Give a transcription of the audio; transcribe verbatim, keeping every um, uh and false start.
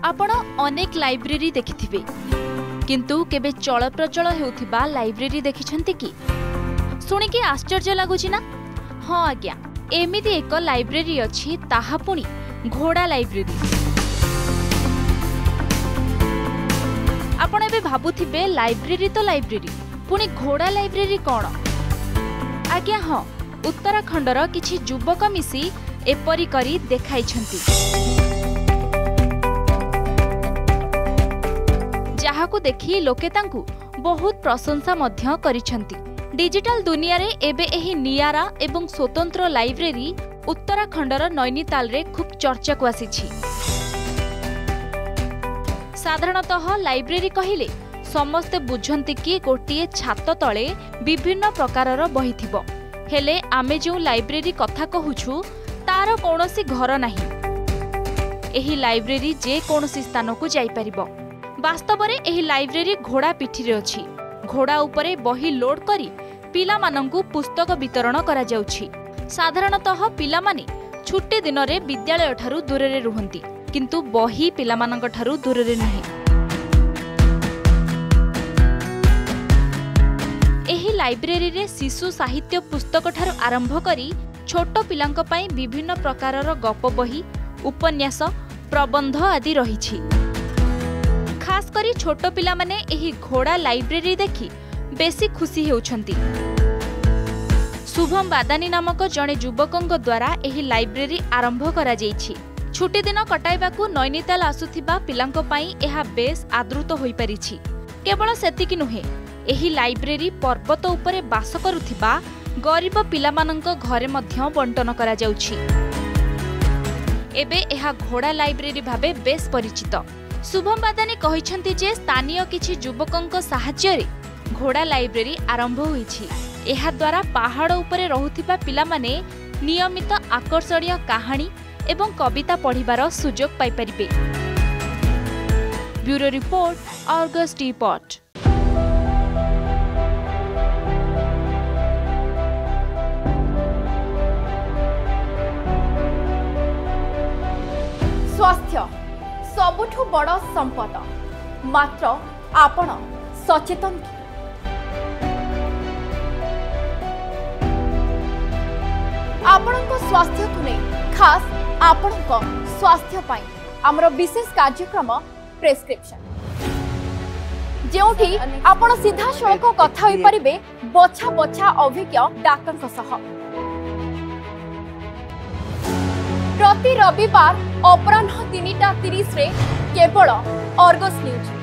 आपण अनेक लाइब्रेरी देखिथिबे किंतु केबे चल प्रचल हेउथिबा लाइब्रेरी देखिछंती कि सुनिके आश्चर्य लागुची ना। हाँ आज्ञा, एमिति एक लाइब्रेरी अछि, ताहा पुणी घोड़ा लाइब्रेरी। आपण एबे भाबुथिबे लाइब्रेरी तो लाइब्रेरी, पुणी घोड़ा लाइब्रेरी कौन? आज्ञा हाँ, उत्तराखंडर किछि युवक मिसी एपरी करी देखाइछंती, जहाकु देखि लोके तांकु बहुत प्रशंसा मध्य करिछंती। डिजिटल दुनिया रे एबे एही नियारा एवं स्वतंत्र लाइब्रेरी उत्तराखंडर नैनीताल रे खूब चर्चा को आसीछि। साधारणतः लाइब्रेरी कहिले समस्ते बुझंती कि गोटिए छात तले विभिन्न प्रकारर बही थिबो, हेले आमे जो लाइब्रेरी कथा कहूछु तार कोनोसी घर नाही। एही लाइब्रेरी जे कोनोसी स्थान को जाई परिबो। वास्तव में एही लाइब्रेरी घोड़ा पिठी रे अछि। घोड़ा उपरे बही लोड करी पिला मानंकु पुस्तक वितरण करा जाउछि। साधारणतः पिला माने छुट्टी दिन रे विद्यालय ठारू दूर रे रुहंती, किंतु बही पिला मानंक ठारू दूर रे नहीं। एही लाइब्रेरी रे शिशु साहित्य पुस्तक ठारू आरंभ करी छोट पिलांक पई विभिन्न प्रकारर गप बही, उपन्यास, प्रबंध आदि रहिछि। खास करी छोट पिला माने एही घोड़ा लाइब्रेरी देखि बेसी खुशी हेउछंती। शुभम बादानी नामक जणे युवकंग द्वारा एही लाइब्रेरी आरंभ करा जाइछि। छुट्टी दिन कटाइबाकू नैनीताल आसुथिबा पिलांक पई एहा बेस आदृत होई परिछि। केवल सेतिकी नुहे, एही लाइब्रेरी पर्वत उपरे बास करुथिबा गरीब पिलामानंक घरे मध्य बंटन करा जाउछि। एबे एहा घोड़ा लाइब्रेरी भाबे बेस परिचित। शुभम बादानी कहिछंती जे स्थानीय किछि युवकंक साहाय्य रे घोड़ा लाइब्रेरी आरंभ होईछि। एहा द्वारा पहाड़ उपरे रहुथिबा पिलामाने नियमित आकर्षणीय कहानी एवं कविता पढ़िबार सुजोग पाई परिबे। ब्यूरो रिपोर्ट, आर्गस टीपॉट। स्वास्थ्य सबुठु बड़ संपद, मात्र आपण सचेतन कि? आपणक स्वास्थ्य को नहीं, खास आपणक स्वास्थ्य पाई आमर विशेष कार्यक्रम प्रेस्क्रिप्शन, जेउठी आपण सीधा सड़क कथा होई परिबे बछा बछा अभिज्ञ डाक्टर सह। प्रति रविवार अपराह्न तीन टा तीस रे केवल आर्गस न्यूज।